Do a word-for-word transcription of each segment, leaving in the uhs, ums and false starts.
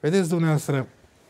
Vedeți dumneavoastră,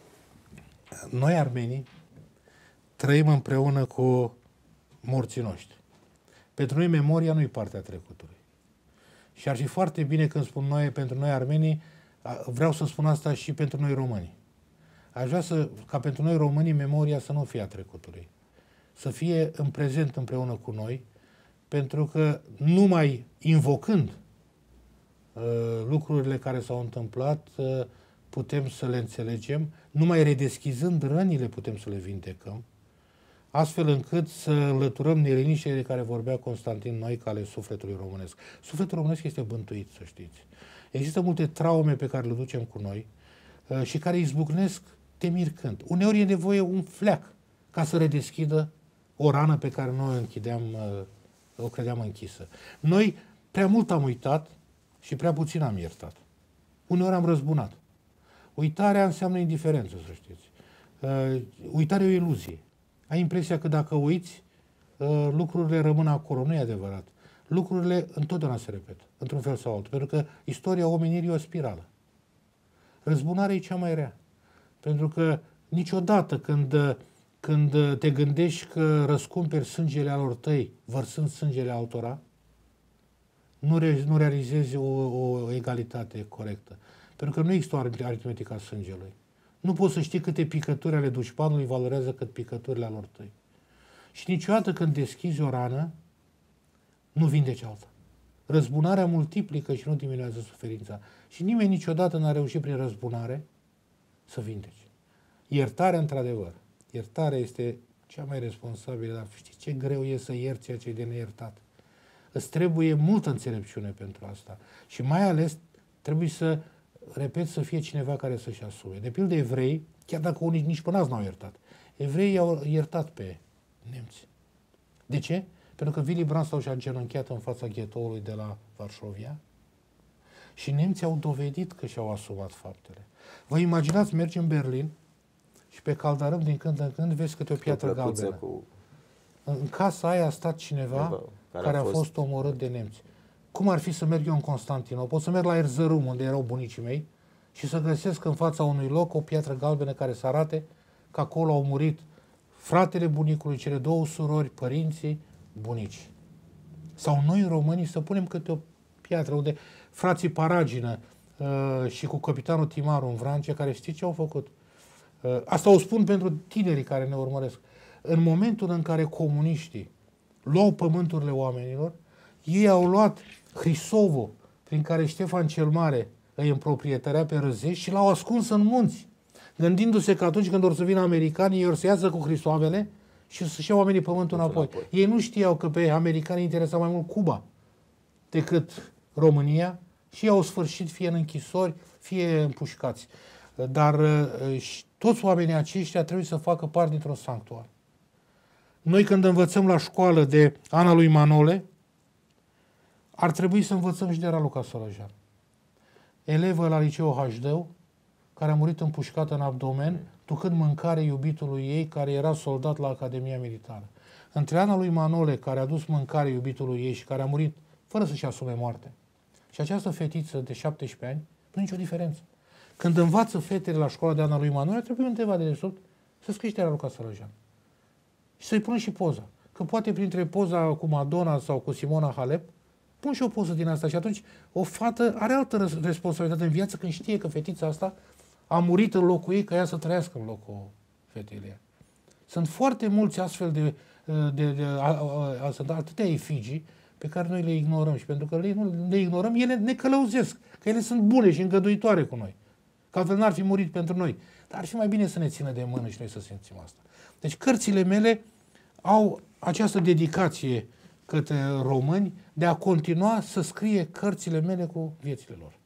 noi armenii trăim împreună cu morții noștri. Pentru noi memoria nu e partea trecutului. Și ar fi foarte bine când spun noi, pentru noi armenii, vreau să spun asta și pentru noi români. Aș vrea să, ca pentru noi românii memoria să nu fie a trecutului. Să fie în prezent împreună cu noi, pentru că numai invocând uh, lucrurile care s-au întâmplat, uh, putem să le înțelegem, numai redeschizând rănile putem să le vindecăm, astfel încât să înlăturăm neliniștile de care vorbea Constantin Noica ale sufletului românesc. Sufletul românesc este bântuit, să știți. Există multe traume pe care le ducem cu noi uh, și care izbucnesc temircând. Uneori e nevoie un fleac ca să redeschidă o rană pe care noi o închideam, uh, o credeam închisă. Noi prea mult am uitat și prea puțin am iertat. Uneori am răzbunat. Uitarea înseamnă indiferență, să știți. Uh, uitarea e o iluzie. Ai impresia că dacă uiți, uh, lucrurile rămân acolo. Nu e adevărat. Lucrurile întotdeauna se repetă, într-un fel sau altul. Pentru că istoria omenirii e o spirală. Răzbunarea e cea mai rea. Pentru că niciodată când, când te gândești că răscumperi sângele alor tăi, vărsând sângele altora, nu, re, nu realizezi o, o egalitate corectă. Pentru că nu există o aritmetică a sângelui. Nu poți să știi câte picături ale dușmanului valorează cât picăturile alor tăi. Și niciodată când deschizi o rană, nu vindeci alta. Răzbunarea multiplică și nu diminuează suferința. Și nimeni niciodată n-a reușit prin răzbunare să vindeci. Iertarea, într-adevăr, iertarea este cea mai responsabilă, dar știți ce greu e să ierți ceea ce e de neiertat. Îți trebuie multă înțelepciune pentru asta. Și mai ales trebuie să, repet, să fie cineva care să-și asume. De pildă evrei, chiar dacă unii nici până azi n-au iertat, evreii au iertat pe nemți. De ce? Pentru că Willy Brandt s-au și-a îngenunchiat în fața ghetoului de la Varșovia și nemții au dovedit că și-au asumat faptele. Vă imaginați, mergi în Berlin și pe caldarâm din când în când vezi câte o piatră galbenă. Cu... În casa aia a stat cineva Eva, care, care a fost... fost omorât de nemți. Cum ar fi să merg eu în Constantinopol, să merg la Erzurum, unde erau bunicii mei, și să găsesc în fața unui loc o piatră galbenă care să arate că acolo au murit fratele bunicului, cele două surori, părinții, bunici. Sau noi, românii, să punem câte o piatră unde frații Paragină uh, și cu capitanul Timaru în Vrancea, care știți ce au făcut? Uh, asta o spun pentru tinerii care ne urmăresc. În momentul în care comuniștii luau pământurile oamenilor, ei au luat Hrisovul, prin care Ștefan cel Mare îi împroprietărea pe Răzești, și l-au ascuns în munți, gândindu-se că atunci când or să vină americanii, ei or să iasă cu Hrisoavele și să-și iau oamenii pământul înapoi. înapoi. Ei nu știau că pe americani interesa mai mult Cuba decât România și au sfârșit fie în închisori, fie împușcați. Dar toți oamenii aceștia trebuie să facă parte dintr-un sanctuar. Noi când învățăm la școală de Ana lui Manole, ar trebui să învățăm și de Raluca Sărăjan. Elevă la liceu Hașdău, care a murit împușcată în abdomen, ducând mâncare iubitului ei, care era soldat la Academia Militară. Între Ana lui Manole, care a dus mâncare iubitului ei și care a murit fără să-și asume moarte, și această fetiță de șaptesprezece ani, nu e nicio diferență. Când învață fetele la școala de Ana lui Manole, trebuie undeva de desubt să scrie de Raluca Sărăjan. Și să-i pună și poza. Că poate printre poza cu Madonna sau cu Simona Halep, pun și o poză din asta și atunci o fată are altă responsabilitate în viață când știe că fetița asta a murit în locul ei, ca ea să trăiască în locul fetei. Sunt foarte mulți astfel de, de, de a, a, a, sunt atâtea efigii pe care noi le ignorăm și pentru că le, nu, le ignorăm, ele ne călăuzesc, că ele sunt bune și îngăduitoare cu noi. Că altfel n-ar fi murit pentru noi. Dar ar fi mai bine să ne țină de mână și noi să simțim asta. Deci cărțile mele au această dedicație către români de a continua să scrie cărțile mele cu viețile lor.